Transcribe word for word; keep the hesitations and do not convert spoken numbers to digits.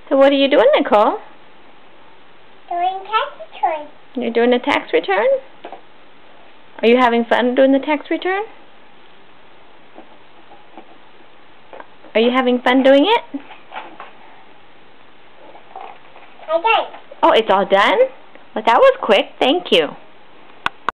So what are you doing, Nicole? Doing tax return. You're doing a tax return? Are you having fun doing the tax return? Are you having fun doing it? I did. Oh, it's all done? Well, that was quick. Thank you.